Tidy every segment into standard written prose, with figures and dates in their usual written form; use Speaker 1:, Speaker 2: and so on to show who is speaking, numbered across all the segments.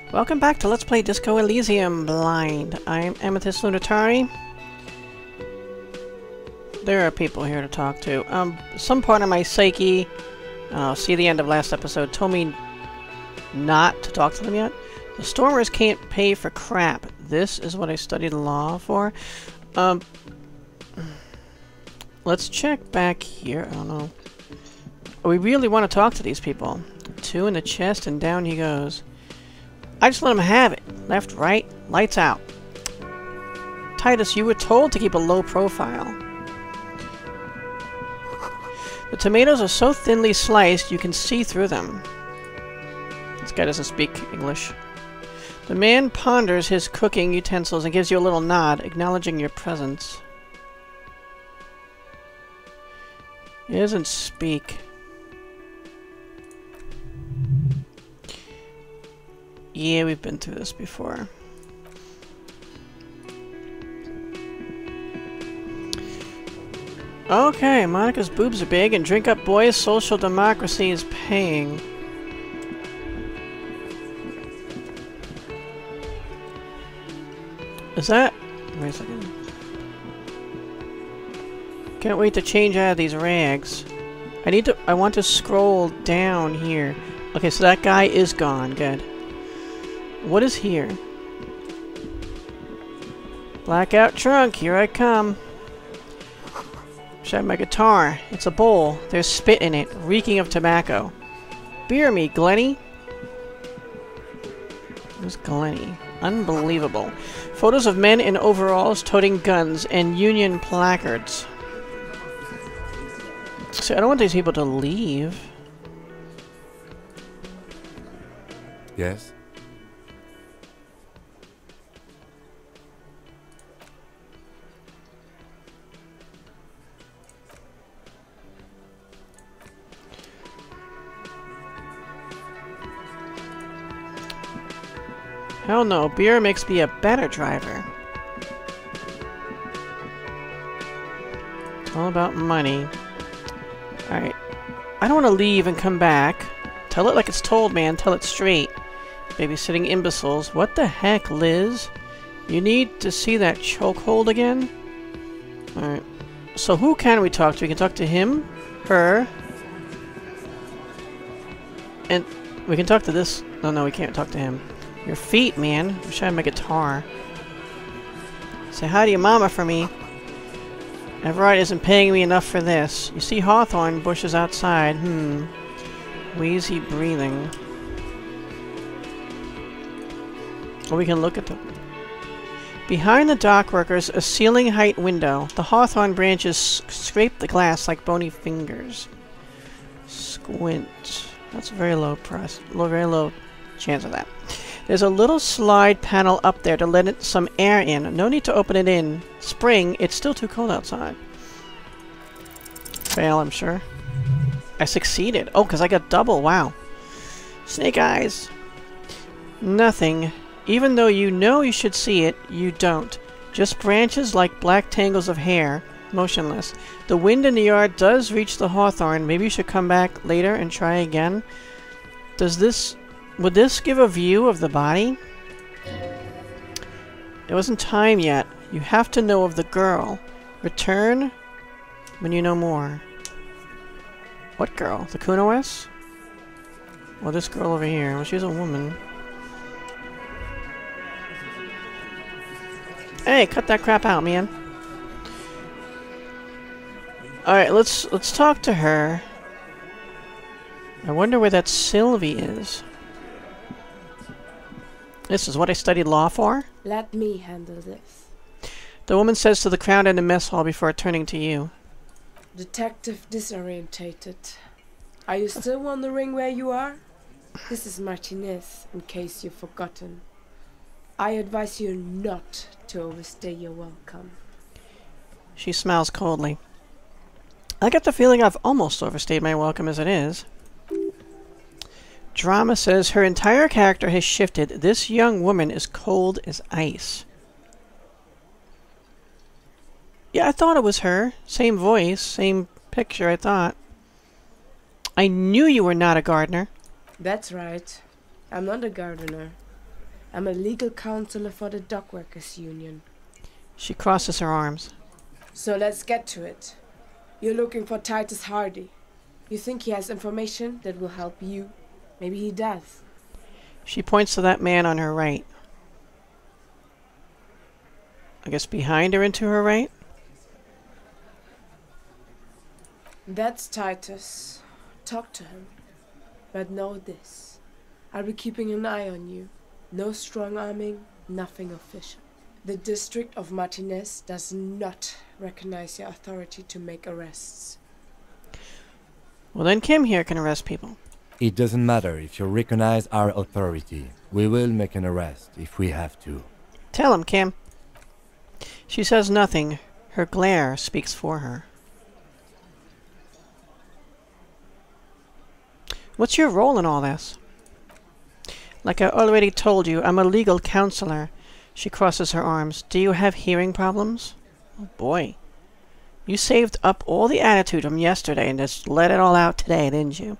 Speaker 1: Welcome back to Let's Play Disco Elysium Blind. I'm Amethyst Lunatari. There are people here to talk to. Some part of my psyche, see the end of last episode, told me not to talk to them yet. The Stormers can't pay for crap. This is what I studied law for. Let's check back here. I don't know. We really want to talk to these people. 2 in the chest and down he goes. I just let him have it. Left, right, lights out. Titus, you were told to keep a low profile. The tomatoes are so thinly sliced you can see through them. This guy doesn't speak English. The man ponders his cooking utensils and gives you a little nod, acknowledging your presence. He doesn't speak. Yeah, we've been through this before. Okay, Monica's boobs are big and drink up boys, social democracy is paying. Is that... wait a second. Can't wait to change out of these rags. I want to scroll down here. Okay, so that guy is gone. Good. What is here? Blackout trunk, here I come. Should have my guitar. It's a bowl. There's spit in it, reeking of tobacco. Beer me, Glenny. Who's Glenny? Unbelievable. Photos of men in overalls toting guns and Union placards. So I don't want these people to leave.
Speaker 2: Yes?
Speaker 1: Hell no, beer makes me a better driver. It's all about money. Alright. I don't want to leave and come back. Tell it like it's told, man. Tell it straight. Babysitting imbeciles. What the heck, Liz? You need to see that chokehold again? Alright. So who can we talk to? We can talk to him, her, and we can talk to this. No, we can't talk to him. Your feet, man. I'm trying to my guitar. Say hi to your mama for me. Everard isn't paying me enough for this. You see hawthorn bushes outside. Wheezy breathing. Or we can look at them. Behind the dock workers, a ceiling height window. The hawthorn branches scrape the glass like bony fingers. Squint. That's a very low press. Very low chance of that. There's a little slide panel up there to let some air in. No need to open it in. Spring, it's still too cold outside. Fail, I'm sure. I succeeded. Oh, because I got double. Wow. Snake eyes. Nothing. Even though you know you should see it, you don't. Just branches like black tangles of hair. Motionless. The wind in the yard does reach the hawthorn. Maybe you should come back later and try again. Would this give a view of the body? It wasn't time yet. You have to know of the girl. Return when you know more. What girl? The Kuno-S? Well, this girl over here. Well, she's a woman. Hey, cut that crap out, man. Alright, let's talk to her. I wonder where that Sylvie is. This is what I studied law for?
Speaker 3: Let me handle this.
Speaker 1: The woman says to the crowd in the mess hall before turning to you.
Speaker 3: Detective disorientated. Are you still wondering where you are? This is Martinez, in case you've forgotten. I advise you not to overstay your welcome.
Speaker 1: She smiles coldly. I get the feeling I've almost overstayed my welcome as it is. Drama says her entire character has shifted. This young woman is cold as ice. Yeah, I thought it was her. Same voice, same picture, I thought. I knew you were not a gardener.
Speaker 3: That's right. I'm not a gardener. I'm a legal counselor for the Dockworkers Union.
Speaker 1: She crosses her arms.
Speaker 3: So let's get to it. You're looking for Titus Hardie. You think he has information that will help you? Maybe he does.
Speaker 1: She points to that man on her right. I guess behind her and to her right?
Speaker 3: That's Titus. Talk to him. But know this. I'll be keeping an eye on you. No strong-arming, nothing official. The district of Martinez does not recognize your authority to make arrests.
Speaker 1: Well, then Kim here can arrest people.
Speaker 2: It doesn't matter if you recognize our authority. We will make an arrest if we have to.
Speaker 1: Tell him, Kim. She says nothing. Her glare speaks for her. What's your role in all this? Like I already told you, I'm a legal counselor. She crosses her arms. Do you have hearing problems? Oh boy. You saved up all the attitude from yesterday and just let it all out today, didn't you?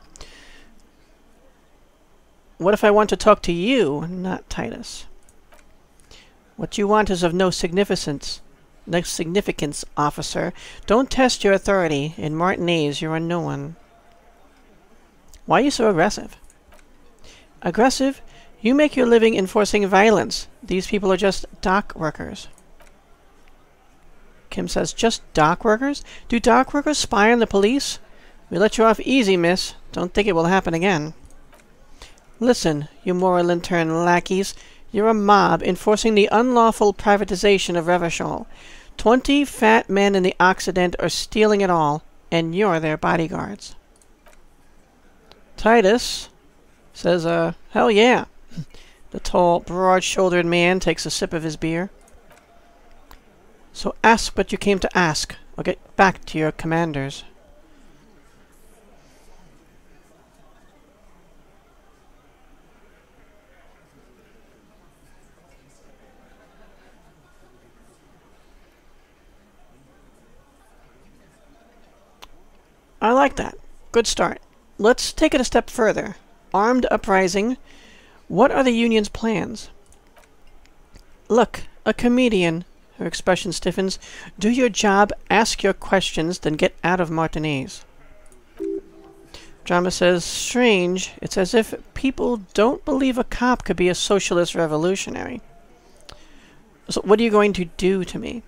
Speaker 1: What if I want to talk to you, not Titus? What you want is of no significance. No significance, officer. Don't test your authority. In Martinez, you're a no one. Why are you so aggressive? Aggressive? You make your living enforcing violence. These people are just dock workers. Kim says, just dock workers? Do dock workers spy on the police? We let you off easy, miss. Don't think it will happen again. Listen, you moral intern lackeys. You're a mob enforcing the unlawful privatization of Revachol. 20 fat men in the Occident are stealing it all, and you're their bodyguards. Titus says, hell yeah. The tall, broad-shouldered man takes a sip of his beer. So ask what you came to ask, or get back to your commanders. I like that. Good start. Let's take it a step further. Armed uprising. What are the Union's plans? Look, a comedian. Her expression stiffens. Do your job, ask your questions, then get out of Martinez. Drama says, strange. It's as if people don't believe a cop could be a socialist revolutionary. So what are you going to do to me?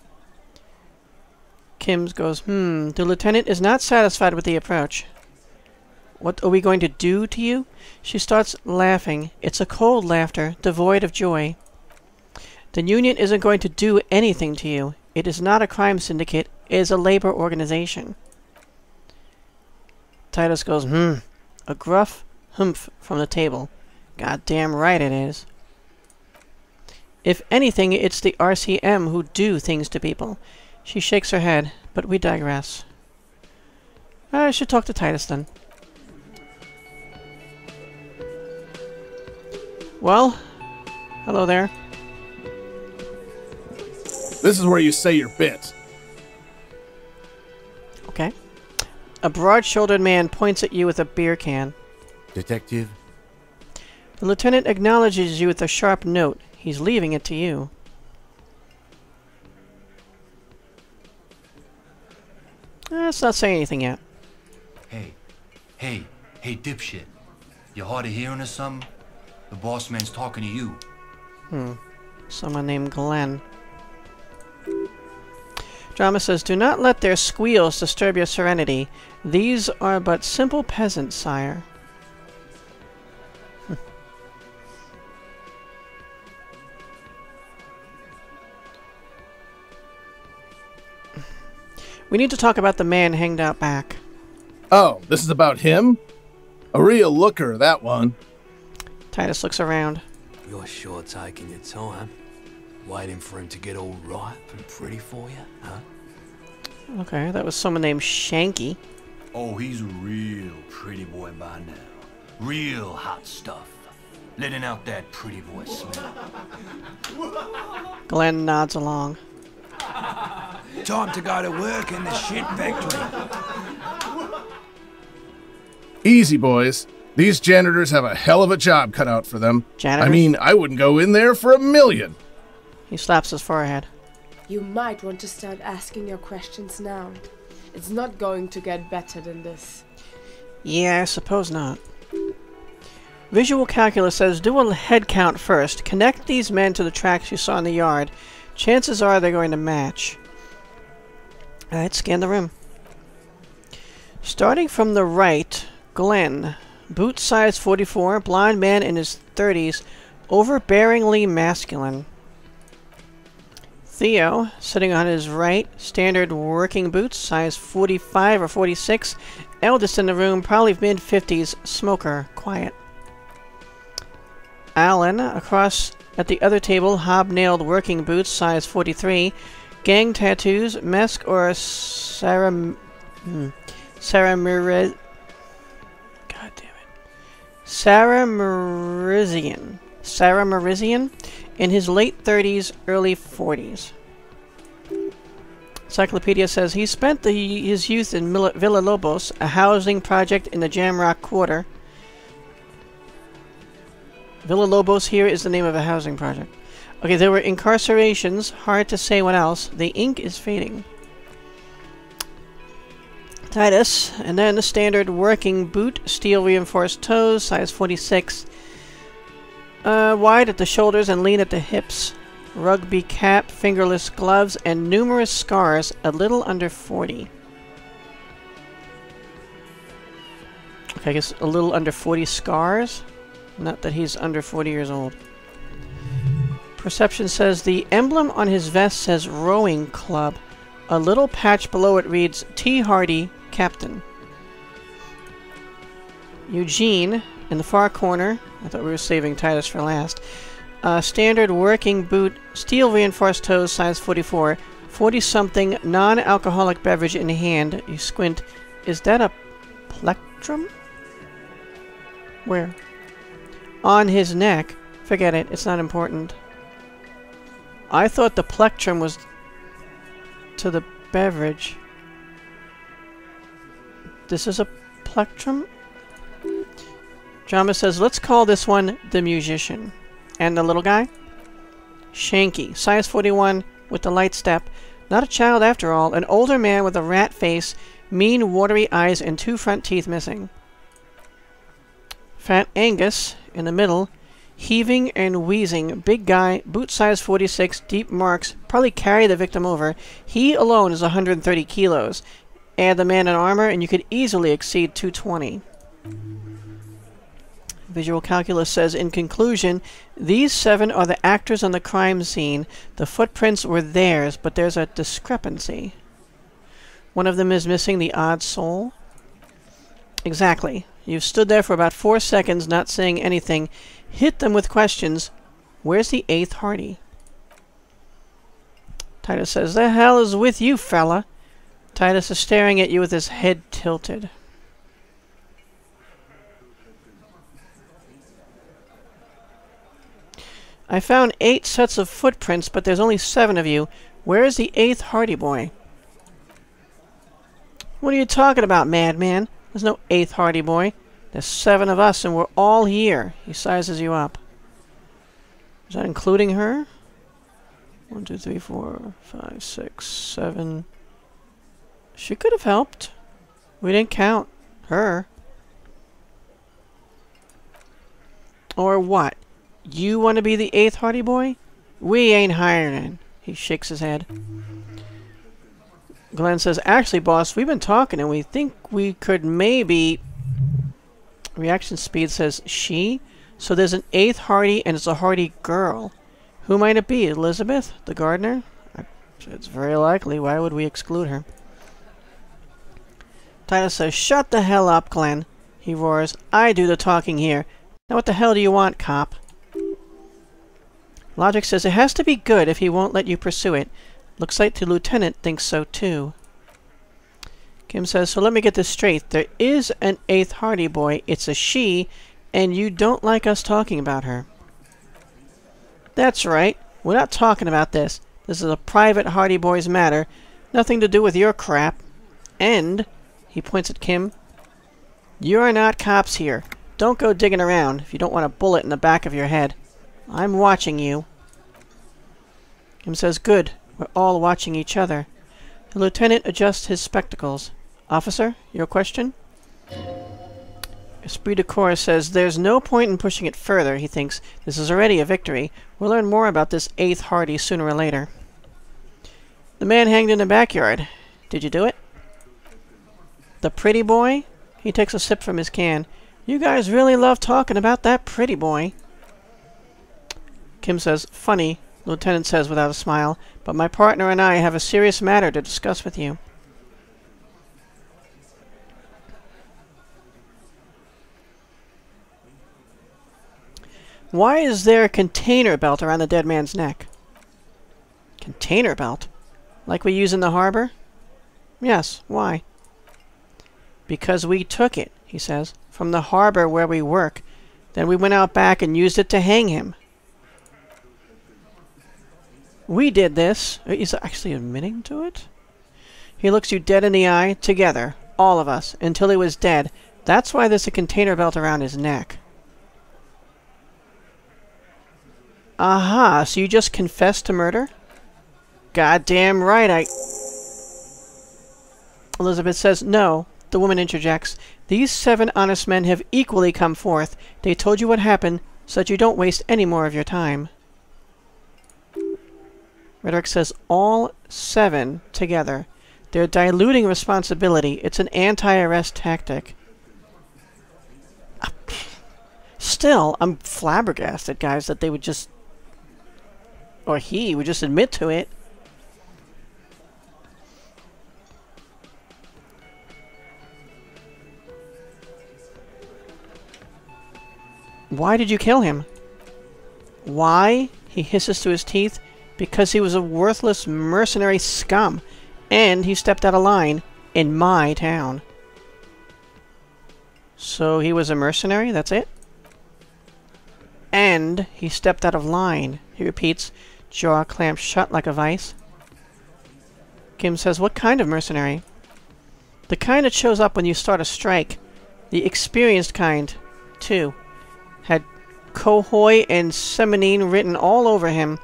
Speaker 1: Kim's goes, The lieutenant is not satisfied with the approach. What are we going to do to you? She starts laughing. It's a cold laughter, devoid of joy. The Union isn't going to do anything to you. It is not a crime syndicate. It is a labor organization. Titus goes, A gruff humph from the table. Goddamn right it is. If anything, it's the RCM who do things to people. She shakes her head, but we digress. I should talk to Titus then. Well, hello there.
Speaker 4: This is where you say your bit.
Speaker 1: Okay. A broad-shouldered man points at you with a beer can.
Speaker 2: Detective?
Speaker 1: The lieutenant acknowledges you with a sharp note. He's leaving it to you. Let's not say anything yet.
Speaker 5: Hey, dipshit. You hard of hearing or something? The boss man's talking to you.
Speaker 1: Someone named Glenn. Drama says, do not let their squeals disturb your serenity. These are but simple peasants, sire. We need to talk about the man hanged out back.
Speaker 4: Oh, this is about him? A real looker, that one.
Speaker 1: Titus looks around.
Speaker 6: You're sure taking your time. Waiting for him to get all ripe and pretty for you, huh?
Speaker 1: Okay, that was someone named Shanky.
Speaker 5: Oh, he's a real pretty boy by now. Real hot stuff. Letting out that pretty boy smell.
Speaker 1: Glenn nods along.
Speaker 6: Time to go to work in the shit factory.
Speaker 4: Easy, boys. These janitors have a hell of a job cut out for them.
Speaker 1: Janitors?
Speaker 4: I mean, I wouldn't go in there for $1 million.
Speaker 1: He slaps his forehead.
Speaker 3: You might want to start asking your questions now. It's not going to get better than this.
Speaker 1: Yeah, I suppose not. Visual calculus says do a head count first. Connect these men to the tracks you saw in the yard. Chances are they're going to match. Alright, scan the room. Starting from the right, Glenn. Boot size 44, blonde man in his 30s, overbearingly masculine. Theo, sitting on his right, standard working boots, size 45 or 46, eldest in the room, probably mid-50s, smoker, quiet. Alan, across at the other table, hobnailed working boots, size 43, gang tattoos, mask or Saramirizian. Saramirizian, in his late 30s, early 40s. Encyclopedia says he spent his youth in Villa Lobos, a housing project in the Jamrock Quarter. Villa Lobos here is the name of a housing project. Okay, there were incarcerations, hard to say what else. The ink is fading. Titus, and then the standard working boot, steel reinforced toes, size 46. Wide at the shoulders and lean at the hips. Rugby cap, fingerless gloves, and numerous scars, a little under 40. Okay, I guess a little under 40 scars? Not that he's under 40 years old. Perception says the emblem on his vest says Rowing Club. A little patch below it reads T. Hardie, Captain. Eugene, in the far corner. I thought we were saving Titus for last. Standard working boot, steel reinforced toes, size 44. 40-something, non-alcoholic beverage in hand. You squint. Is that a plectrum? Where? On his neck. Forget it. It's not important. I thought the plectrum was to the beverage. This is a plectrum? Drama says, let's call this one the musician. And the little guy? Shanky. Size 41 with the light step. Not a child after all. An older man with a rat face, mean watery eyes, and 2 front teeth missing. Fat Angus in the middle. Heaving and wheezing. Big guy. Boot size 46. Deep marks. Probably carry the victim over. He alone is 130 kilos. Add the man in armor and you could easily exceed 220. Visual calculus says, in conclusion, these 7 are the actors on the crime scene. The footprints were theirs, but there's a discrepancy. One of them is missing the odd sole. Exactly. You've stood there for about 4 seconds, not saying anything. Hit them with questions. Where's the 8th Hardie? Titus says, the hell is with you, fella? Titus is staring at you with his head tilted. I found 8 sets of footprints, but there's only 7 of you. Where is the 8th Hardie Boy? What are you talking about, madman? There's no 8th Hardie Boy. There's 7 of us, and we're all here. He sizes you up. Is that including her? 1, 2, 3, 4, 5, 6, 7. She could have helped. We didn't count her. Or what? You want to be the 8th Hardie Boy? We ain't hiring. He shakes his head. Glenn says, actually, boss, we've been talking and we think we could maybe... Reaction speed says she. So there's an 8th Hardie and it's a Hardie girl. Who might it be? Elizabeth? The gardener? It's very likely. Why would we exclude her? Titus says, shut the hell up, Glenn. He roars. I do the talking here. Now what the hell do you want, cop? Logic says it has to be good if he won't let you pursue it. Looks like the lieutenant thinks so too. Kim says, so let me get this straight. There is an 8th Hardie Boy. It's a she, and you don't like us talking about her. That's right. We're not talking about this. This is a private Hardie Boys matter. Nothing to do with your crap. And, he points at Kim, you are not cops here. don't go digging around if you don't want a bullet in the back of your head. I'm watching you. Kim says, good. We're all watching each other. The lieutenant adjusts his spectacles. Officer, your question? Esprit de Corps says, there's no point in pushing it further, he thinks. This is already a victory. We'll learn more about this 8th Hardie sooner or later. The man hanged in the backyard. Did you do it? The pretty boy? He takes a sip from his can. You guys really love talking about that pretty boy. Kim says, funny, the lieutenant says without a smile, but my partner and I have a serious matter to discuss with you. Why is there a container belt around the dead man's neck? Container belt? Like we use in the harbor? Yes, why? Because we took it, he says, from the harbor where we work. Then we went out back and used it to hang him. We did this. He's actually admitting to it? He looks you dead in the eye, together, all of us, until he was dead. That's why there's a container belt around his neck. Aha, so you just confessed to murder? Goddamn right, Elizabeth says, no. The woman interjects. These 7 honest men have equally come forth. They told you what happened, so that you don't waste any more of your time. Rhetoric says, all 7 together. They're diluting responsibility. It's an anti-arrest tactic. Still, I'm flabbergasted, guys, that they would just... or he would just admit to it. Why did you kill him? Why? He hisses through his teeth. Because he was a worthless mercenary scum. And he stepped out of line in my town. So he was a mercenary? That's it? And he stepped out of line. He repeats, jaw clamped shut like a vice. Kim says, what kind of mercenary? The kind that shows up when you start a strike. The experienced kind, too. Had Cohoy and Semenine written all over him.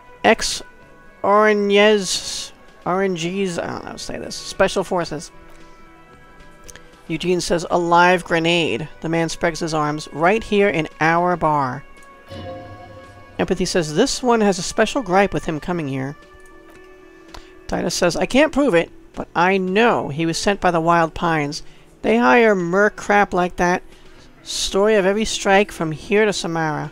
Speaker 1: Ex-Oranges... RNGs... I don't know how to say this. Special Forces. Eugene says, a live grenade. The man spreads his arms. Right here in our bar. Empathy says, this one has a special gripe with him coming here. Titus says, I can't prove it, but I know he was sent by the Wild Pines. They hire merc crap like that. Story of every strike from here to Samara.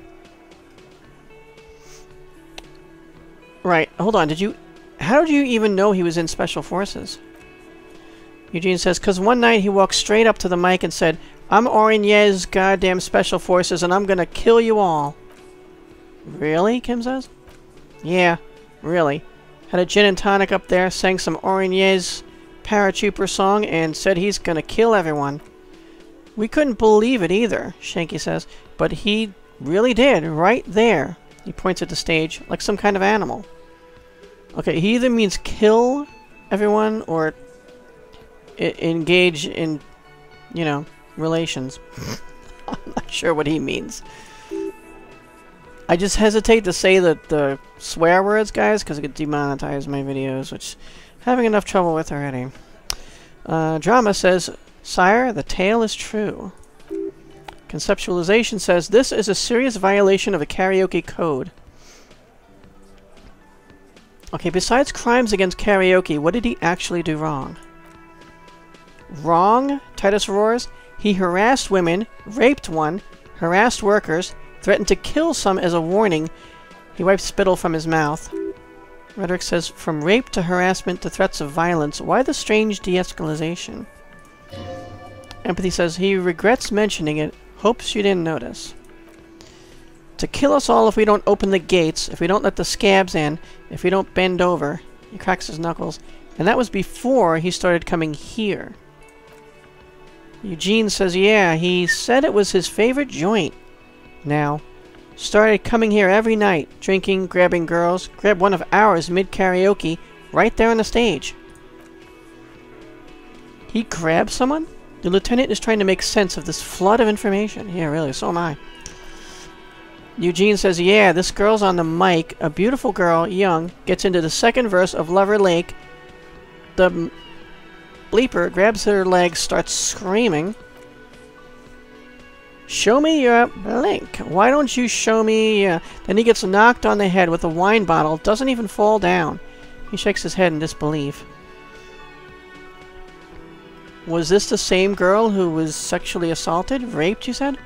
Speaker 1: Right, hold on, how did you even know he was in Special Forces? Eugene says, cause one night he walked straight up to the mic and said, I'm Orignez goddamn Special Forces and I'm gonna kill you all. Really? Kim says. Yeah, really. Had a gin and tonic up there, sang some Orignez paratrooper song and said he's gonna kill everyone. We couldn't believe it either, Shanky says, but he really did, right there. He points at the stage, like some kind of animal. Okay, he either means kill everyone or engage in, you know, relations. I'm not sure what he means. I just hesitate to say the swear words, guys, because it could demonetize my videos, which I'm having enough trouble with already. Drama says, Sire, the tale is true. Conceptualization says, this is a serious violation of the karaoke code. Okay, besides crimes against karaoke, what did he actually do wrong? Wrong? Titus roars. He harassed women, raped one, harassed workers, threatened to kill some as a warning. He wipes spittle from his mouth. Rhetoric says, from rape to harassment to threats of violence, why the strange de-escalation? Empathy says, he regrets mentioning it, hopes you didn't notice. To kill us all if we don't open the gates, if we don't let the scabs in, if we don't bend over. He cracks his knuckles. And that was before he started coming here. Eugene says, yeah, he said it was his favorite joint. Now, started coming here every night, drinking, grabbing girls, grabbed one of ours mid-karaoke, right there on the stage. He grabbed someone? The lieutenant is trying to make sense of this flood of information. Yeah, really, so am I. Eugene says, yeah, this girl's on the mic. A beautiful girl, young, gets into the second verse of Lover Lake. The bleeper grabs her legs, starts screaming. Show me your blink. Why don't you show me... Then he gets knocked on the head with a wine bottle. Doesn't even fall down. He shakes his head in disbelief. Was this the same girl who was sexually assaulted? Raped, you said?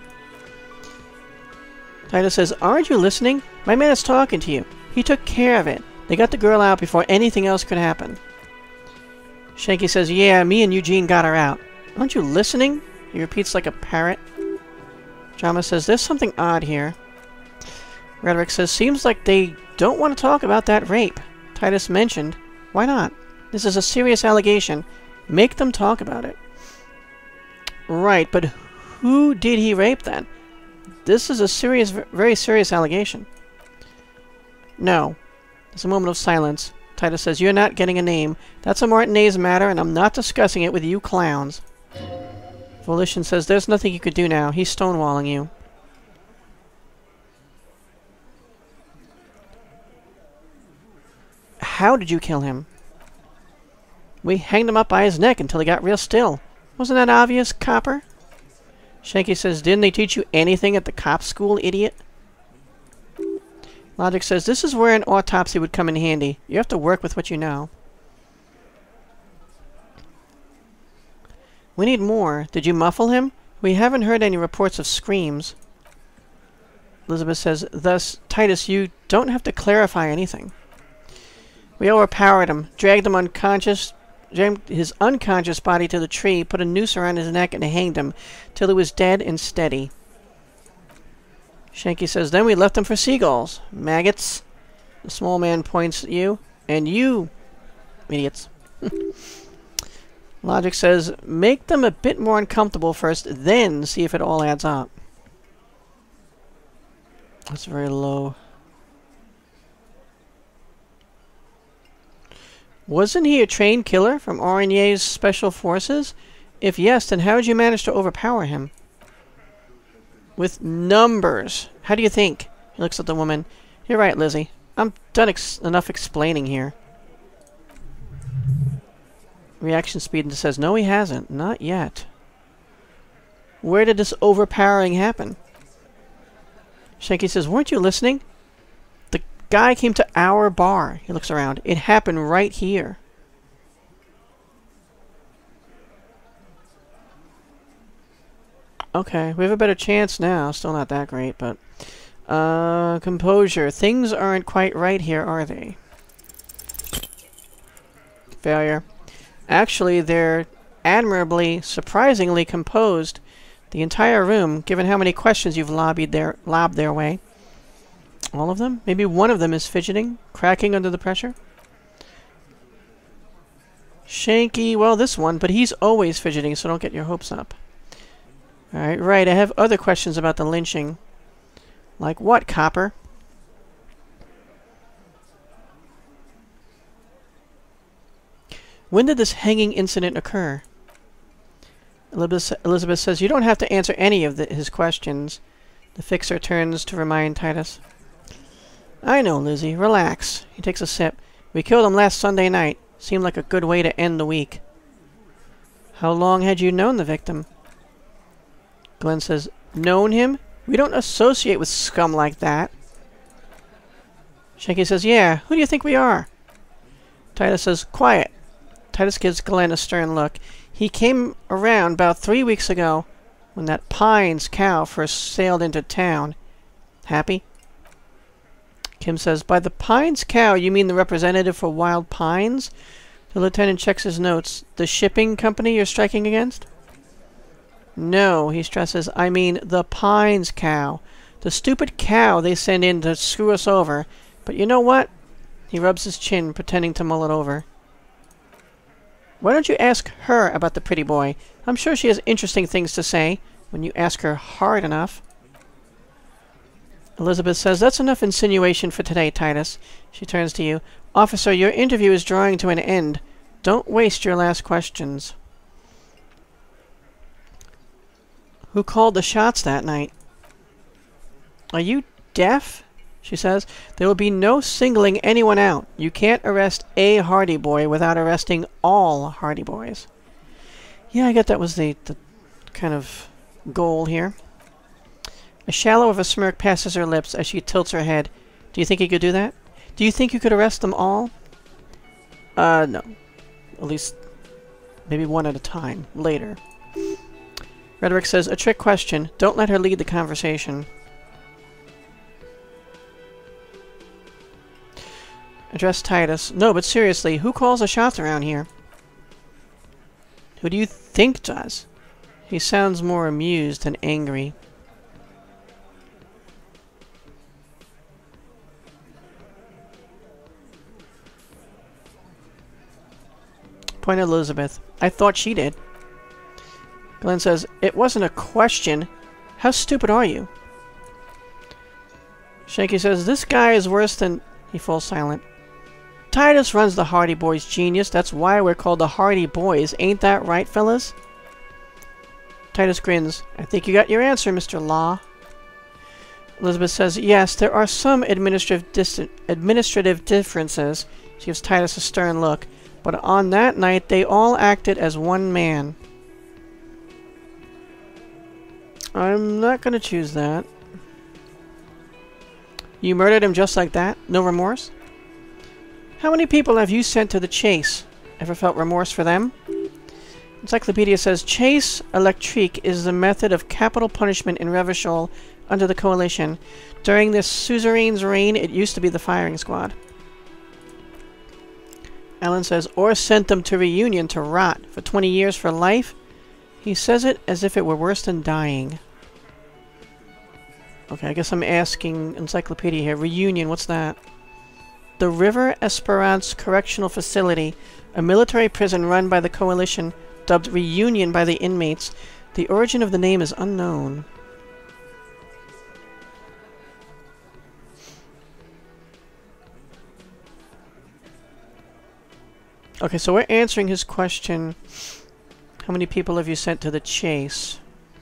Speaker 1: Titus says, aren't you listening? My man is talking to you. He took care of it. They got the girl out before anything else could happen. Shanky says, yeah, me and Eugene got her out. Aren't you listening? He repeats like a parrot. Drama says, there's something odd here. Rhetoric says, seems like they don't want to talk about that rape. Titus mentioned. Why not? This is a serious allegation. Make them talk about it. Right, but who did he rape then? This is a serious, very serious allegation. No. There's a moment of silence. Titus says, you're not getting a name. That's a Martinez matter, and I'm not discussing it with you clowns. Volition says, there's nothing you could do now. He's stonewalling you. How did you kill him? We hanged him up by his neck until he got real still. Wasn't that obvious, Copper? Shanky says, didn't they teach you anything at the cop school, idiot? Logic says, this is where an autopsy would come in handy. You have to work with what you know. We need more. Did you muffle him? We haven't heard any reports of screams. Elizabeth says, thus, Titus, you don't have to clarify anything. We overpowered him, dragged his unconscious body to the tree, put a noose around his neck, and hanged him till he was dead and steady. Shanky says, then we left him for seagulls. Maggots. The small man points at you. And you, idiots. Logic says, make them a bit more uncomfortable first, then see if it all adds up. That's very low. Wasn't he a trained killer from Aurigny's special forces? If yes, then how did you manage to overpower him? With numbers. How do you think? He looks at the woman. You're right, Lizzie. I'm done enough explaining here. Reaction speed says, no, he hasn't. Not yet. Where did this overpowering happen? Shanky says, weren't you listening? The guy came to our bar. He looks around. It happened right here. Okay, we have a better chance now. Still not that great, but... composure. Things aren't quite right here, are they? Failure. Actually, they're admirably, surprisingly composed. The entire room, given how many questions you've lobbed their way. All of them? Maybe one of them is fidgeting, cracking under the pressure? Shanky, well, this one, but he's always fidgeting, so don't get your hopes up. Alright, right, I have other questions about the lynching. Like what, Copper? When did this hanging incident occur? Elizabeth says, you don't have to answer any of his questions. The fixer turns to remind Titus. I know, Lizzie. Relax. He takes a sip. We killed him last Sunday night. Seemed like a good way to end the week. How long had you known the victim? Glenn says, known him? We don't associate with scum like that. Shanky says, yeah, who do you think we are? Titus says, quiet. Titus gives Glenn a stern look. He came around about 3 weeks ago when that Pines cow first sailed into town. Happy? Kim says, by the Pines cow, you mean the representative for Wild Pines? The lieutenant checks his notes. The shipping company you're striking against? No, he stresses, I mean the Pines cow. The stupid cow they send in to screw us over. But you know what? He rubs his chin, pretending to mull it over. Why don't you ask her about the pretty boy? I'm sure she has interesting things to say, when you ask her hard enough. Elizabeth says, that's enough insinuation for today, Titus. She turns to you. Officer, your interview is drawing to an end. Don't waste your last questions. Who called the shots that night? Are you deaf? She says. There will be no singling anyone out. You can't arrest a Hardie Boy without arresting all Hardie Boys. Yeah, I get that was the kind of goal here. A shallow of a smirk passes her lips as she tilts her head. Do you think you could do that? Do you think you could arrest them all? No. At least, maybe one at a time. Later. Rhetoric says, a trick question. Don't let her lead the conversation. Address Titus. No, but seriously, who calls the shots around here? Who do you think does? He sounds more amused than angry. Point at Elizabeth. I thought she did. Glenn says, it wasn't a question. How stupid are you? Shanky says, this guy is worse than... He falls silent. Titus runs the Hardie Boys' genius. That's why we're called the Hardie Boys. Ain't that right, fellas? Titus grins. I think you got your answer, Mr. Law. Elizabeth says, yes, there are some administrative differences. She gives Titus a stern look. But on that night, they all acted as one man. I'm not going to choose that. You murdered him just like that? No remorse? How many people have you sent to the chase? Ever felt remorse for them? Encyclopedia says, Chase Electrique is the method of capital punishment in Revachol under the Coalition. During this suzerain's reign, it used to be the firing squad. Alan says, or sent them to Reunion to rot for 20 years for life? He says it as if it were worse than dying. Okay, I guess I'm asking Encyclopedia here. Reunion, what's that? The River Esperance Correctional Facility, a military prison run by the Coalition, dubbed Reunion by the inmates. The origin of the name is unknown. Okay, so we're answering his question. How many people have you sent to the chase?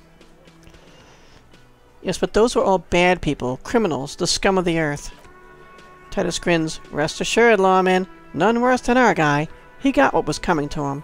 Speaker 1: Yes, but those were all bad people. Criminals. The scum of the earth. Titus grins. Rest assured, lawman. None worse than our guy. He got what was coming to him.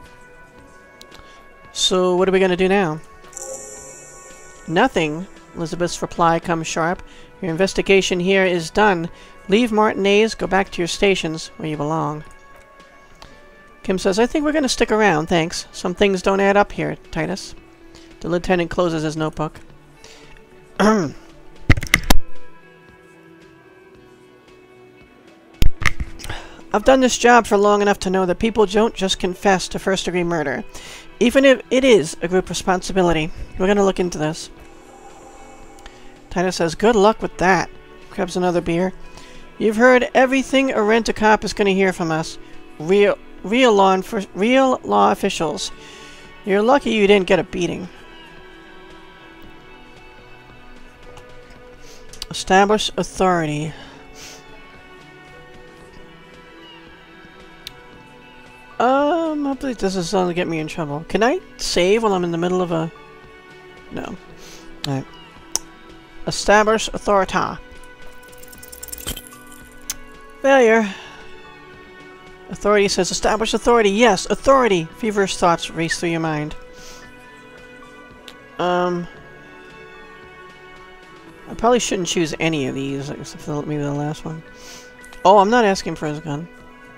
Speaker 1: So, what are we going to do now? Nothing. Elizabeth's reply comes sharp. Your investigation here is done. Leave Martinez. Go back to your stations where you belong. Kim says, I think we're going to stick around, thanks. Some things don't add up here, Titus. The lieutenant closes his notebook. I've done this job for long enough to know that people don't just confess to first-degree murder. Even if it is a group responsibility. We're going to look into this. Titus says, good luck with that. Grabs another beer. You've heard everything a rent-a-cop is going to hear from us. Real law officials. You're lucky you didn't get a beating. Establish authority. Hopefully this is going to get me in trouble. Can I save while I'm in the middle of a... No. Alright. Establish authority. Failure. Authority says, establish authority. Yes, authority. Feverish thoughts race through your mind. I probably shouldn't choose any of these, except for maybe the last one. Oh, I'm not asking for his gun.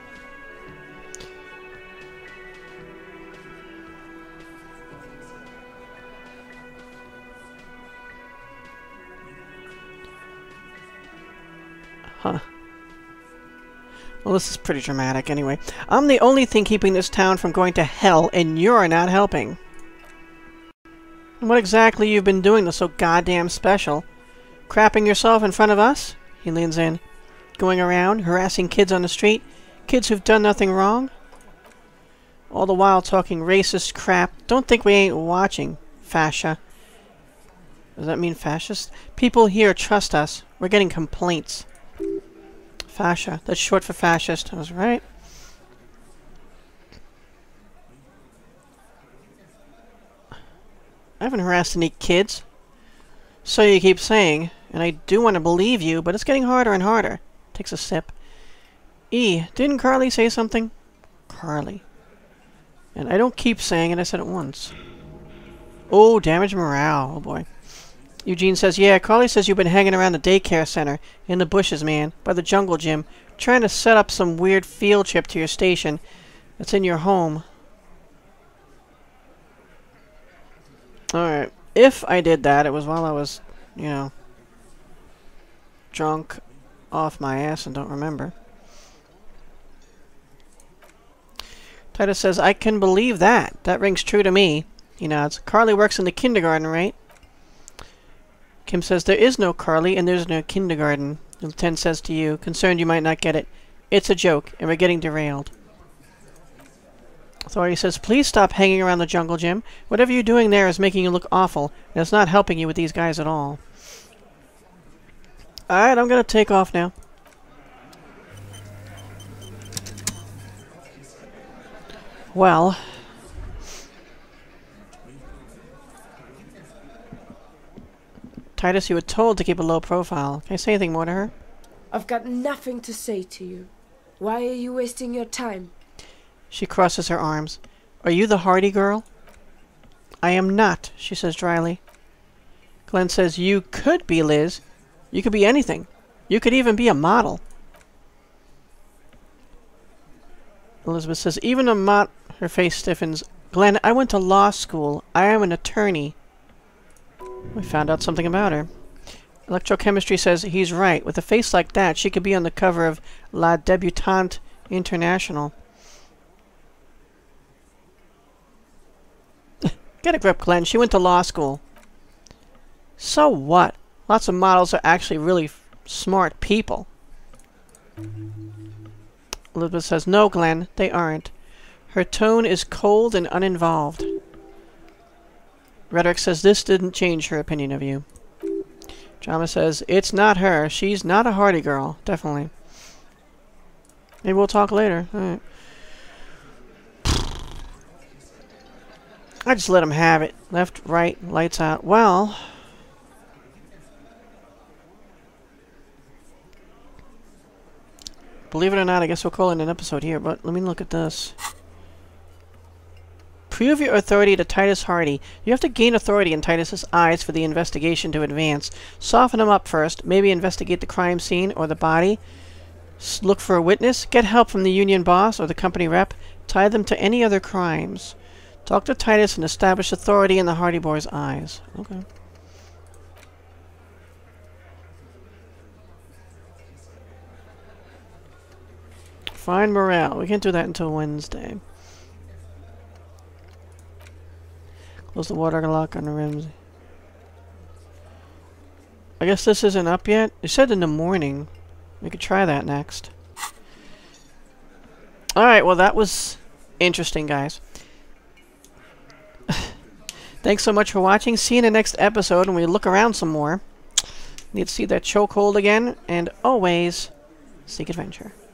Speaker 1: Huh. Well, this is pretty dramatic anyway. I'm the only thing keeping this town from going to hell, and you're not helping. What exactly you've been doing that's so goddamn special? Crapping yourself in front of us? He leans in. Going around, harassing kids on the street? Kids who've done nothing wrong? All the while talking racist crap. Don't think we ain't watching, fascia. Does that mean fascist? People here trust us. We're getting complaints. Fascia. That's short for fascist. I was right. I haven't harassed any kids. So you keep saying, and I do want to believe you, but it's getting harder and harder. Takes a sip. Didn't Carly say something? Carly. And I don't keep saying it, I said it once. Oh, damaged morale. Oh boy. Eugene says, yeah, Carly says you've been hanging around the daycare center, in the bushes, man, by the jungle gym, trying to set up some weird field trip to your station that's in your home. Alright. If I did that, it was while I was, you know, drunk off my ass and don't remember. Titus says, I can believe that. That rings true to me. He nods. Carly works in the kindergarten, right? Kim says, there is no Carly and there's no kindergarten. The lieutenant says to you, concerned you might not get it. It's a joke, and we're getting derailed. Authority says, please stop hanging around the jungle gym. Whatever you're doing there is making you look awful, and it's not helping you with these guys at all. Alright, I'm gonna take off now. Well... Titus, you were told to keep a low profile. Can I say anything more to her?
Speaker 3: I've got nothing to say to you. Why are you wasting your time?
Speaker 1: She crosses her arms. Are you the Hardie girl? I am not, she says dryly. Glenn says, you could be Liz. You could be anything. You could even be a model. Elizabeth says, even a her face stiffens. Glenn, I went to law school. I am an attorney. We found out something about her. Electrochemistry says he's right. With a face like that, she could be on the cover of La Debutante International. Get a grip, Glenn. She went to law school. So what? Lots of models are actually really smart people. Elizabeth says, no, Glenn, they aren't. Her tone is cold and uninvolved. Rhetoric says this didn't change her opinion of you. Drama says, it's not her. She's not a Hardie girl. Definitely. Maybe we'll talk later. Alright. I just let him have it. Left, right, lights out. Well... believe it or not, I guess we'll call it an episode here, but let me look at this. Prove your authority to Titus Hardie. You have to gain authority in Titus's eyes for the investigation to advance. Soften him up first. Maybe investigate the crime scene or the body. Look for a witness. Get help from the union boss or the company rep. Tie them to any other crimes. Talk to Titus and establish authority in the Hardie Boy's eyes. Okay. Find morale. We can't do that until Wednesday. Close the water lock on the rims. I guess this isn't up yet. It said in the morning. We could try that next. Alright, well that was interesting, guys. Thanks so much for watching. See you in the next episode when we look around some more. Need to see that chokehold again. And always, seek adventure.